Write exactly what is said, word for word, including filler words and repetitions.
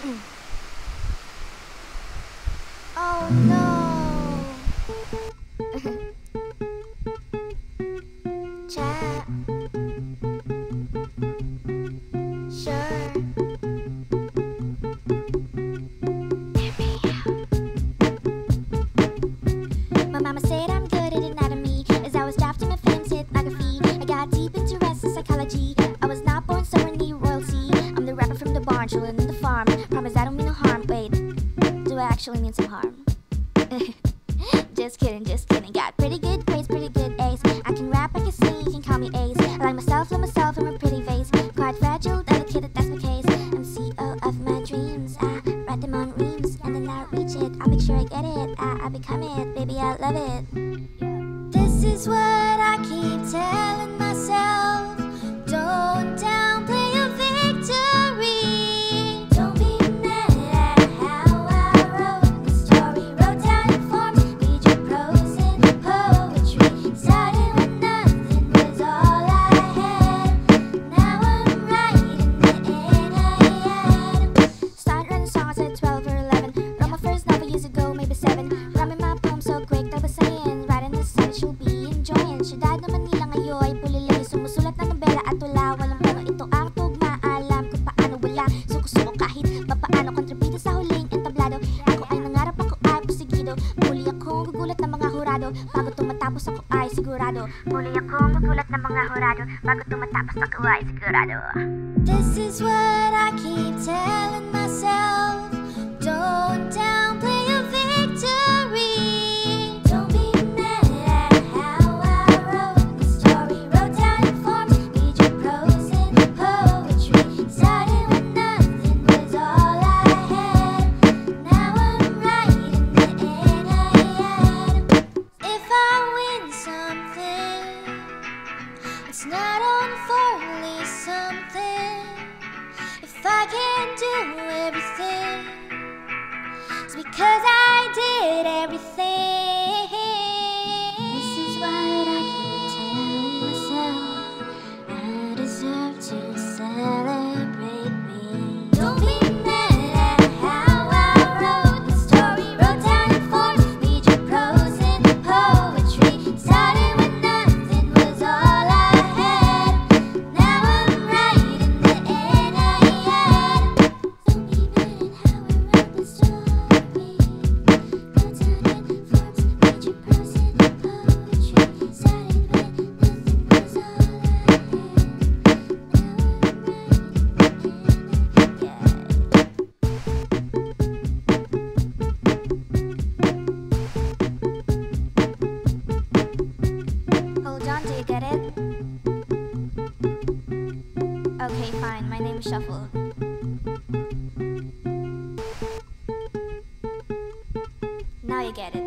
Oh no! Chat. Sure. My mama said I'm good at anatomy, as I was drafting my film's ethnography. I got deep interest in psychology. I was not born somewhere near royalty. I'm the rapper from the barn, chillin' in the farm. Promise I don't mean no harm. Wait, do I actually mean some harm? Just kidding, just kidding. Got pretty good grades, pretty good A's. I can rap, I can sing, you can call me A's. I like myself, love myself, I'm a pretty vase. Quite fragile, delicate, that's my case. I'm C E O of my dreams. I write them on reams, and then I reach it. I make sure I get it. I, I become it, baby, I love it. This is what I keep telling myself. Don't downplay your victory. Don't be mad at how I wrote the story. Wrote down in forms, read your prose and poetry. Started when nothing was all I had. Now I'm writing the Enniad. Started writing songs at twelve or eleven. Wrote my first novel years ago, maybe seven. Rhyming my poems so quick, I was saying. Writing the sun she'll be enjoying. Syudad na Manila ngayon, pulilay. Sumusulat ng nobela at wala. Walang plano, ito ang tugma. Alam kung paano wala. Suko-suko kahit papaano. Kontribida sa huling entablado. Ako ay nangarap, ako ay pusigido. Muli akong gugulat ng mga hurado. Bago tumatapos ako ay sigurado. Muli akong gugulat ng mga hurado. Bago tumatapos ako ay sigurado. This is what I keep telling myself. Don't downplay your victory. Don't be mad at how I wrote the story. Wrote down in forms, read your prose and poetry. Started when nothing was all I had. Now I'm writing the Enniad. If I win something, it's not unfortunately something. If I can't do everything, it's because I did everything. This is what I keep telling myself. I deserve to celebrate me. Don't be mad at how I wrote the story. Wrote down in forms, read your prose and poetry. Started when nothing was all I had. Now I'm writing the Enniad. Don't be mad at how I wrote the story. Wrote down in forms, read your prose and poetry. Started when nothing was all I had. Now I'm Hold on, do you get it? Okay, fine, my name is Shuffle. Now you get it.